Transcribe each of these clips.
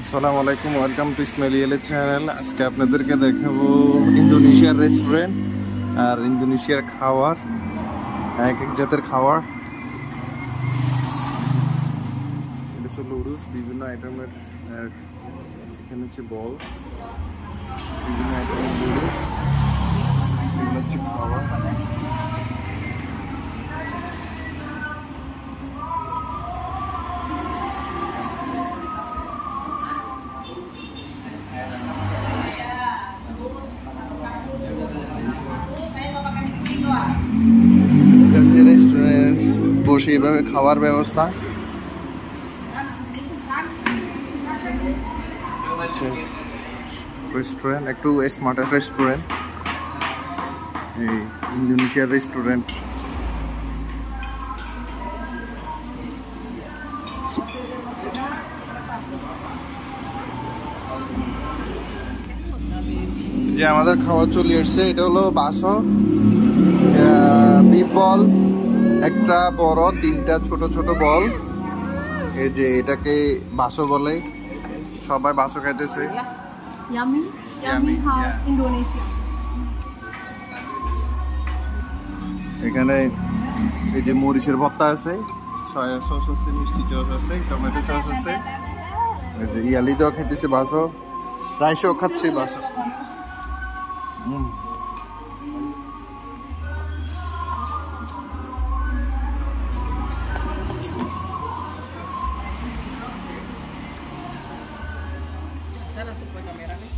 আসসালামুআলাইকুম, welcome to Ismail channel. আজকে আপনাদেরকে দেখাবো ইন্দোনেশিয়ার রেস্টুরেন্ট আর ইন্দোনেশিয়ার খাবার, এক এক জাতের খাবার। এটা হচ্ছে নুডলস, বিভিন্ন আইটেমের। এখানে হচ্ছে বল, বিভিন্ন আইটেমের নুডলস, এগুলো হচ্ছে খাবার। রেস্টুরেন্ট বসে এভাবে খাওয়ার ব্যবস্থা। রেস্টুরেন্ট একটু স্মার্ট রেস্টুরেন্ট, এই ইন্দোনেশিয়ার রেস্টুরেন্ট। যে আমাদের খাওয়া চলে আসছে, এটা হলো বাসো বিফ বল, একটা বড়, তিনটা ছোট ছোট বল। এই যে এটাকে বাসো বলে, সবাই বাসো খাইতেছে। এখানে এই যে মরিচের ভর্তা আছে, সয়া সস আছে, মিষ্টি সস আছে, টমেটো সস আছে। এই যে ইয়ালি দেওয়া খাইতেছে বাসো, রাইসও খাচ্ছে বাসো। Sana supaya kamera nih.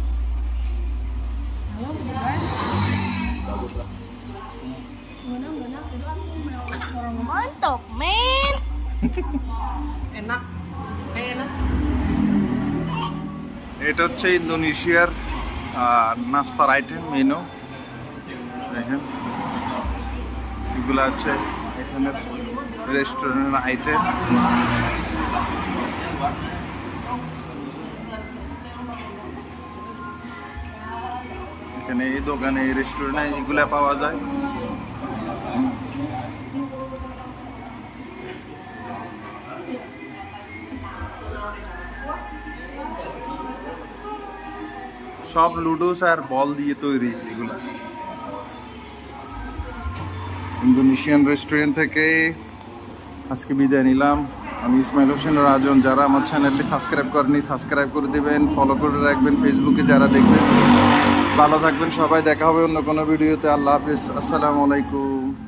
Mantap, men. Enak. Enak. এটা হচ্ছে ইন্দোনেশিয়ার নাস্তার আইটেম, মেনু। দেখেন এগুলো আছে এখানে রেস্টুরেন্টের আইটেম। এখানে এই দোকানে, এই রেস্টুরেন্টে এগুলা পাওয়া যায়। সব লুডোস আর বল দিয়ে তৈরি এগুলা। ইন্দোনেশিয়ান রেস্টুরেন্ট থেকে আজকে বিদায় নিলাম। আমি ইসমাইল হোসেন রাজন। যারা আমার চ্যানেলটি সাবস্ক্রাইব করেনি, সাবস্ক্রাইব করে দেবেন, ফলো করে রাখবেন। ফেসবুকে যারা দেখবেন, ভালো থাকবেন সবাই। দেখা হবে অন্য কোনো ভিডিওতে। আল্লাহ হাফিজ, আসসালামু আলাইকুম।